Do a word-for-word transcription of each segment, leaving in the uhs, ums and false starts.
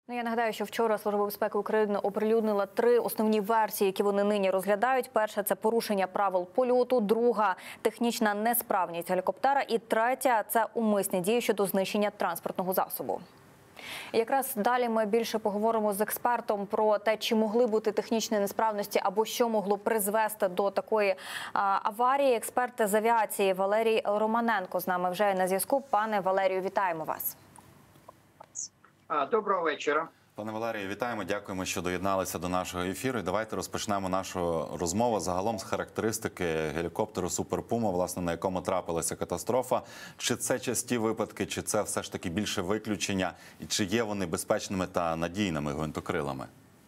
Ну, я нагадаю, що вчора Служба безпеки України оприлюднила три основні версії, які вони нині розглядають. Перша – це порушення правил польоту, друга – технічна несправність гелікоптера і третя – це умисні дії щодо знищення транспортного засобу. І якраз далі ми більше поговоримо з експертом про те, чи могли бути технічні несправності або що могло призвести до такої а, аварії. Експерт з авіації Валерій Романенко з нами вже на зв'язку. Пане Валерію, вітаємо вас. Доброго вечора. Пане Валерію, вітаємо, дякуємо, що доєдналися до нашого ефіру. І давайте розпочнемо нашу розмову загалом з характеристики гелікоптеру «Супер Пума», власне, на якому трапилася катастрофа. Чи це часті випадки, чи це все ж таки більше виключення, і чи є вони безпечними та надійними гвинтокрилами?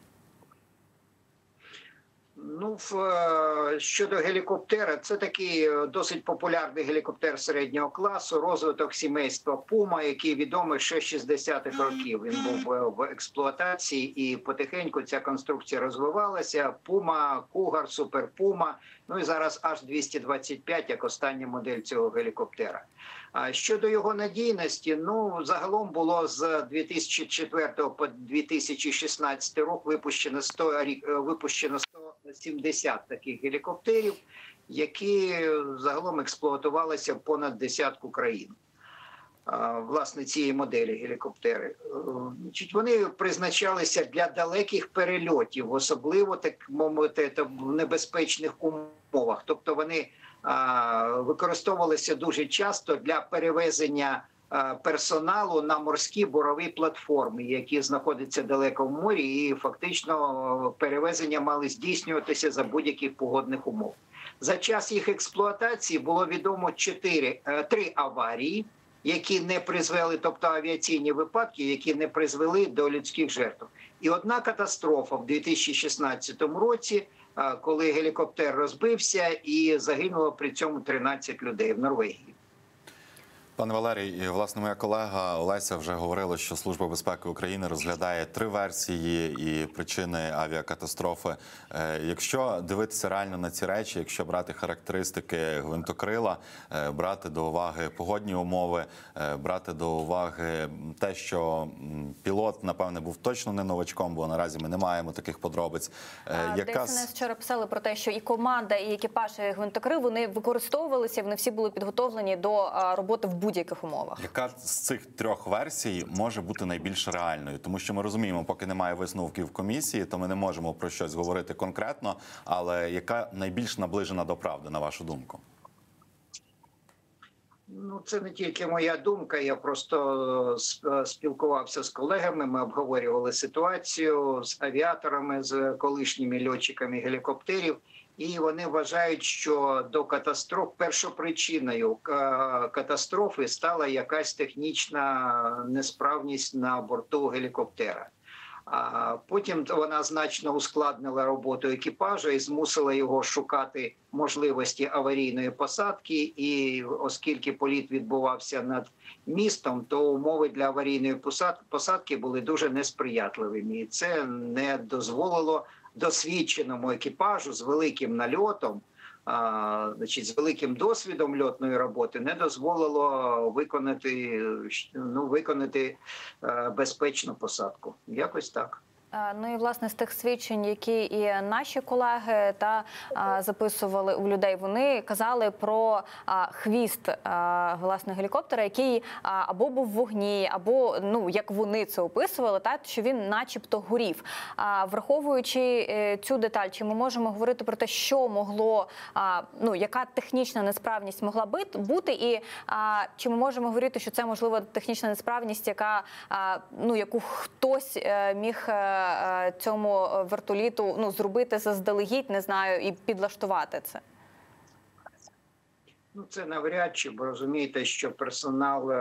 Ну, щодо гелікоптера, це такий досить популярний гелікоптер середнього класу, розвиток сімейства Пума, який відомий ще з шістдесятих років. Він був в експлуатації і потихеньку ця конструкція розвивалася. Пума, Кугар, Супер Пума, ну і зараз аж двісті двадцять п'ять, як остання модель цього гелікоптера. А щодо його надійності, ну, загалом було з дві тисячі четвертого по дві тисячі шістнадцятий рік випущено сто, випущено сто сімдесят таких гелікоптерів, які загалом експлуатувалися в понад десятку країн. Власне, цієї моделі гелікоптери. Вони призначалися для далеких перельотів, особливо, так мовити, в небезпечних умовах. Тобто вони використовувалися дуже часто для перевезення персоналу на морські бурові платформи, які знаходяться далеко в морі, і фактично перевезення мали здійснюватися за будь-яких погодних умов. За час їх експлуатації було відомо чотири, три аварії, які не призвели, тобто авіаційні випадки, які не призвели до людських жертв. І одна катастрофа в дві тисячі шістнадцятому році, коли гелікоптер розбився і загинуло при цьому тринадцять людей в Норвегії. Пане Валерій, власне, моя колега Олеся вже говорила, що Служба безпеки України розглядає три версії і причини авіакатастрофи. Якщо дивитися реально на ці речі, якщо брати характеристики гвинтокрила, брати до уваги погодні умови, брати до уваги те, що пілот, напевне, був точно не новачком, бо наразі ми не маємо таких подробиць. Яка... ДСНС вчора писали про те, що і команда, і екіпаж гвинтокрил, вони використовувалися, вони всі були підготовлені до роботи в будь-яких умовах. Яка з цих трьох версій може бути найбільш реальною? Тому що ми розуміємо, поки немає висновків комісії, то ми не можемо про щось говорити конкретно, але яка найбільш наближена до правди, на вашу думку? Ну, це не тільки моя думка, я просто спілкувався з колегами, ми обговорювали ситуацію з авіаторами, з колишніми льотчиками гелікоптерів. І вони вважають, що до катастроф першопричиною катастрофи стала якась технічна несправність на борту гелікоптера. А потім вона значно ускладнила роботу екіпажу і змусила його шукати можливості аварійної посадки. І оскільки політ відбувався над містом, то умови для аварійної посадки були дуже несприятливими. І це не дозволило досвідченому екіпажу з великим нальотом, а, значить, з великим досвідом льотної роботи не дозволило виконати, ну, виконати а, безпечну посадку. Якось так. Ну і, власне, з тих свідчень, які і наші колеги та а, записували у людей, вони казали про а, хвіст а, власне гелікоптера, який а, або був в вогні, або, ну, як вони це описували, та, що він начебто горів. А, враховуючи е, цю деталь, чи ми можемо говорити про те, що могло, а, ну, яка технічна несправність могла бути, і а, чи ми можемо говорити, що це, можливо, технічна несправність, яка, а, ну, яку хтось е, міг цьому вертоліту, ну, зробити заздалегідь, не знаю, і підлаштувати це? Ну, це навряд чи, бо розумієте, що персонал,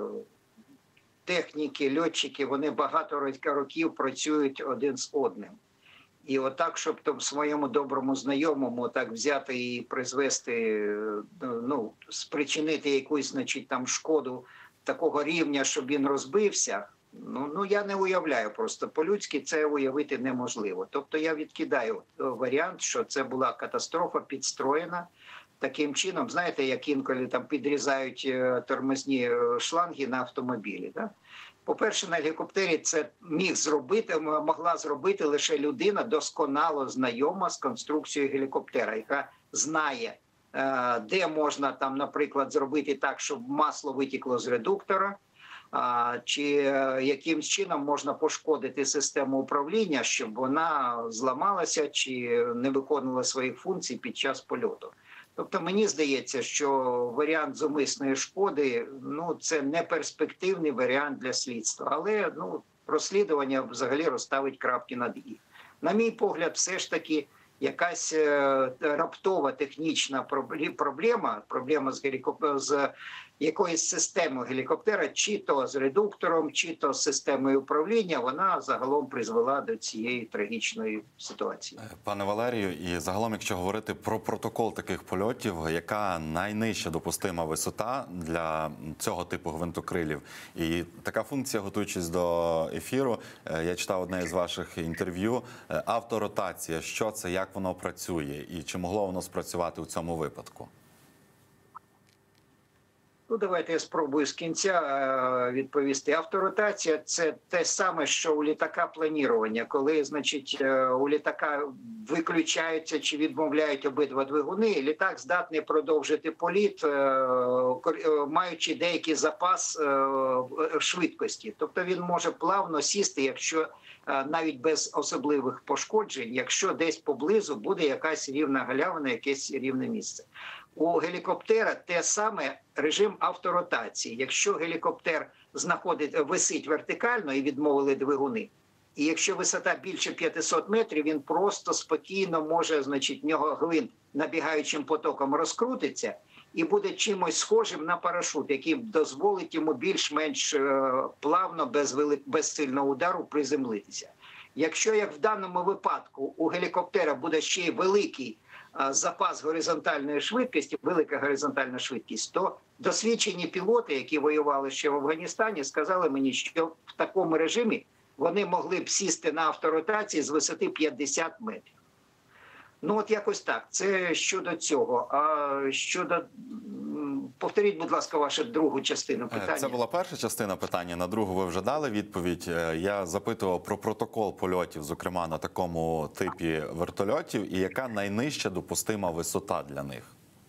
техніки, льотчики, вони багато років працюють один з одним. І отак, щоб там своєму доброму знайомому так взяти і призвести, ну, спричинити якусь, значить, там шкоду такого рівня, щоб він розбився, Ну, ну, я не уявляю просто. По-людськи це уявити неможливо. Тобто я відкидаю варіант, що це була катастрофа підстроєна таким чином. Знаєте, як інколи там підрізають тормозні шланги на автомобілі. Да? По-перше, на гелікоптері це міг зробити, могла зробити лише людина, досконало знайома з конструкцією гелікоптера, яка знає, де можна там, наприклад, зробити так, щоб масло витікло з редуктора, чи яким чином можна пошкодити систему управління, щоб вона зламалася чи не виконувала своїх функцій під час польоту. Тобто мені здається, що варіант зумисної шкоди, ну, це не перспективний варіант для слідства, але ну, розслідування взагалі розставить крапки над «і». На мій погляд, все ж таки якась раптова технічна проблема, проблема з, гелікоп... з якоюсь системою гелікоптера, чи то з редуктором, чи то з системою управління, вона загалом призвела до цієї трагічної ситуації. Пане Валерію, і загалом, якщо говорити про протокол таких польотів, яка найнижча допустима висота для цього типу гвинтокрилів? І така функція, готуючись до ефіру, я читав одне з ваших інтерв'ю, авторотація. Що це, як воно працює і чи могло воно спрацювати у цьому випадку? Ну, давайте я спробую з кінця відповісти. Авторотація – це те саме, що у літака планування, коли, значить, у літака виключаються чи відмовляють обидва двигуни, літак здатний продовжити політ, маючи деякий запас швидкості. Тобто він може плавно сісти, якщо навіть без особливих пошкоджень, якщо десь поблизу буде якась рівна галявина, якесь рівне місце. У гелікоптера те саме режим авторотації. Якщо гелікоптер знаходить, висить вертикально і відмовили двигуни, і якщо висота більше п'ятисот метрів, він просто спокійно може, значить, в нього гвинт набігаючим потоком розкрутиться і буде чимось схожим на парашут, який дозволить йому більш-менш плавно, без, вели... без сильного удару приземлитися. Якщо, як в даному випадку, у гелікоптера буде ще й великий запас горизонтальної швидкості, велика горизонтальна швидкість, то досвідчені пілоти, які воювали ще в Афганістані, сказали мені, що в такому режимі вони могли б сісти на авторотації з висоти п'ятдесят метрів. Ну от якось так. Це щодо цього. А щодо... Повторіть, будь ласка, вашу другу частину питання. Це була перша частина питання, на другу ви вже дали відповідь. Я запитував про протокол польотів, зокрема на такому типі вертольотів, і яка найнижча допустима висота для них?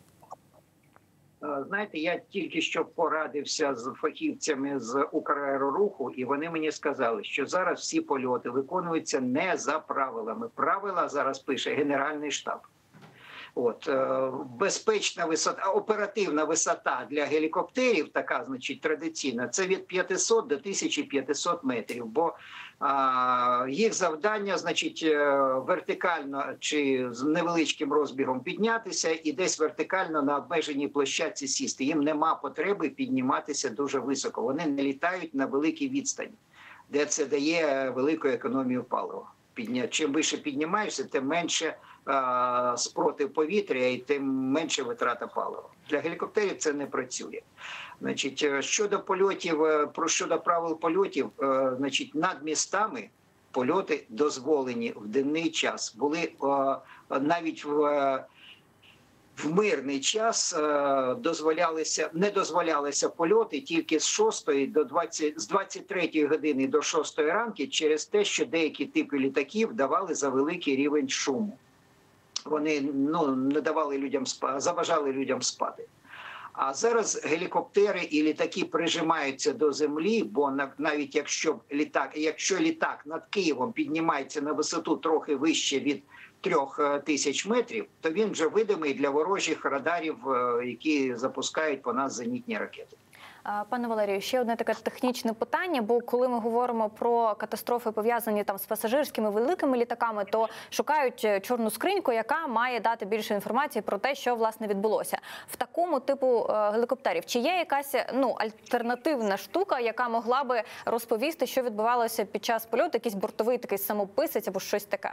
Знаєте, я тільки що порадився з фахівцями з Украероруху, і вони мені сказали, що зараз всі польоти виконуються не за правилами. Правила зараз пише Генеральний штаб. От, безпечна висота, оперативна висота для гелікоптерів, така, значить, традиційна, це від п'ятисот до тисячі п'ятисот метрів, бо а, їх завдання, значить, вертикально чи з невеличким розбігом піднятися і десь вертикально на обмеженій площадці сісти. Їм нема потреби підніматися дуже високо. Вони не літають на великій відстані, де це дає велику економію палива. Чим вище піднімаєшся, тим менше а, спротив повітря і тим менше витрата палива. Для гелікоптерів це не працює. Значить, щодо польотів, про щодо правил польотів, а, значить, над містами польоти дозволені в денний час. Були а, навіть в В мирний час дозволялися, не дозволялися польоти тільки з шостої до двадцять, з двадцять третьої години до шостої ранку через те, що деякі типи літаків давали за великий рівень шуму. Вони ну, не давали людям спати, заважали людям спати. А зараз гелікоптери і літаки прижимаються до землі, бо навіть якщо літак, якщо літак над Києвом піднімається на висоту трохи вище від трьох тисяч метрів, то він вже видимий для ворожих радарів, які запускають по нас зенітні ракети. Пане Валерію, ще одне таке технічне питання, бо коли ми говоримо про катастрофи, пов'язані там з пасажирськими великими літаками, то шукають чорну скриньку, яка має дати більше інформації про те, що, власне, відбулося. В такому типу гелікоптерів, чи є якась ну, альтернативна штука, яка могла би розповісти, що відбувалося під час польоту, якийсь бортовий такий самописець або щось таке?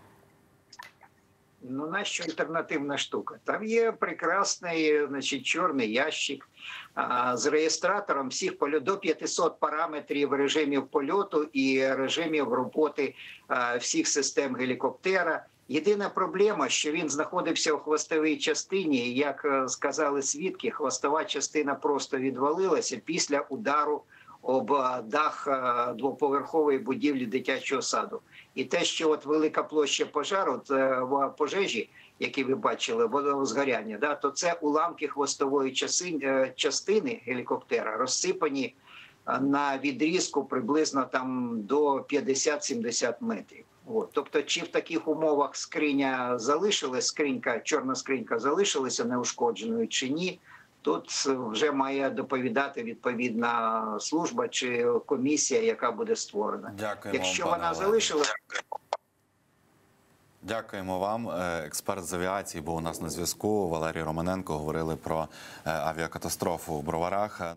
Ну, нащо альтернативна штука? Там є прекрасний, значить, чорний ящик а, з реєстратором всіх польотів, до п'ятисот параметрів режимів польоту і режимів роботи а, всіх систем гелікоптера. Єдина проблема, що він знаходився у хвостовій частині, і, як сказали свідки, хвостова частина просто відвалилася після удару об дах двоповерхової будівлі дитячого саду. І те, що от велика площа пожару в пожежі, які ви бачили, водозгоряння, да, то це уламки хвостової частини, частини гелікоптера, розсипані на відрізку приблизно там до п'ятдесят-сімдесят метрів. От. Тобто, чи в таких умовах скриня залишилась, скринька, чорна скринька залишилася неушкодженою чи ні, тут вже має доповідати відповідна служба чи комісія, яка буде створена. Дякуємо, якщо пане вона Валерію. залишилася... Дякуємо вам. Експерт з авіації був у нас на зв'язку. Валерій Романенко. Говорили про авіакатастрофу в Броварах.